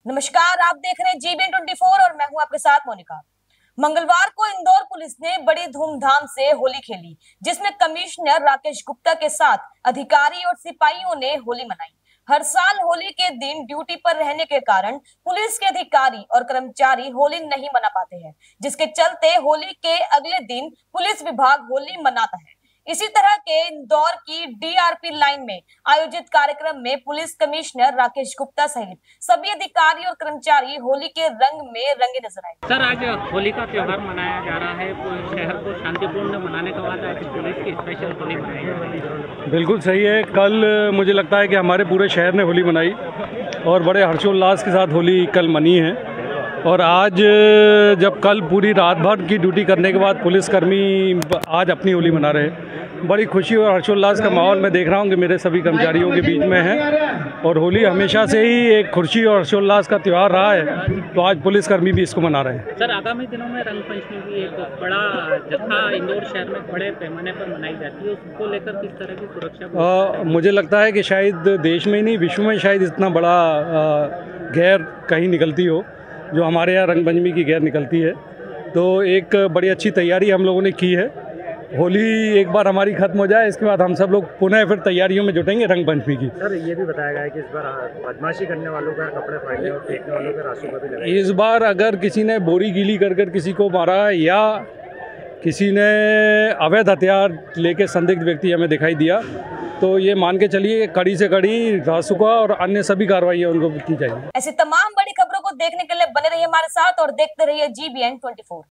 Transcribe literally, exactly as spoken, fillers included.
नमस्कार, आप देख रहे हैं जीबीएन ट्वेंटी फोर और मैं हूं आपके साथ मोनिका। मंगलवार को इंदौर पुलिस ने बड़ी धूमधाम से होली खेली, जिसमें कमिश्नर राकेश गुप्ता के साथ अधिकारी और सिपाहियों ने होली मनाई। हर साल होली के दिन ड्यूटी पर रहने के कारण पुलिस के अधिकारी और कर्मचारी होली नहीं मना पाते हैं, जिसके चलते होली के अगले दिन पुलिस विभाग होली मनाता है। इसी तरह के इंदौर की डीआरपी लाइन में आयोजित कार्यक्रम में पुलिस कमिश्नर राकेश गुप्ता सहित सभी अधिकारी और कर्मचारी होली के रंग में रंगे नजर आए। सर, आज होली का त्योहार मनाया जा रहा है, शहर को शांतिपूर्ण मनाने के बाद आज पुलिस की स्पेशल होली मनाई जा रही है। बिल्कुल सही है। कल मुझे लगता है कि हमारे पूरे शहर ने होली मनाई और बड़े हर्षोल्लास के साथ होली कल मनी है। और आज जब कल पूरी रात भर की ड्यूटी करने के बाद पुलिसकर्मी आज अपनी होली मना रहे हैं, बड़ी खुशी और हर्षोल्लास का माहौल मैं देख रहा हूं कि मेरे सभी कर्मचारियों के बीच में है। और होली हमेशा से ही एक खुशी और हर्षोल्लास का त्यौहार रहा है, तो आज पुलिसकर्मी भी इसको मना रहे हैं। सर, आगामी दिनों में रंग पंचमी की एक बड़ा जत्था इंदौर शहर में बड़े पैमाने पर मनाई जाती है, उसको लेकर किस तरह की सुरक्षा? मुझे लगता है कि शायद देश में ही नहीं, विश्व में शायद इतना बड़ा गैर कहीं निकलती हो जो हमारे यहाँ रंग पंचमी की गैर निकलती है। तो एक बड़ी अच्छी तैयारी हम लोगों ने की है। होली एक बार हमारी खत्म हो जाए, इसके बाद हम सब लोग पुनः फिर तैयारियों में जुटेंगे रंग पंचमी की। सर, ये भी बताया गया है कि इस बार बदमाशी करने वालों का कपड़े फाड़ने और फेंकने वालों का रासुका भी लगाया। इस बार अगर किसी ने बोरी गीली कर कर किसी को मारा या किसी ने अवैध हथियार लेके संदिग्ध व्यक्ति हमें दिखाई दिया, तो ये मान के चलिए कड़ी से कड़ी रासुका और अन्य सभी कार्रवाइयाँ उनको की जाएगी। ऐसी तमाम बड़ी खबरों को देखने के लिए बने रहिए हमारे साथ और देखते रहिए जीबीएन ट्वेंटी फोर।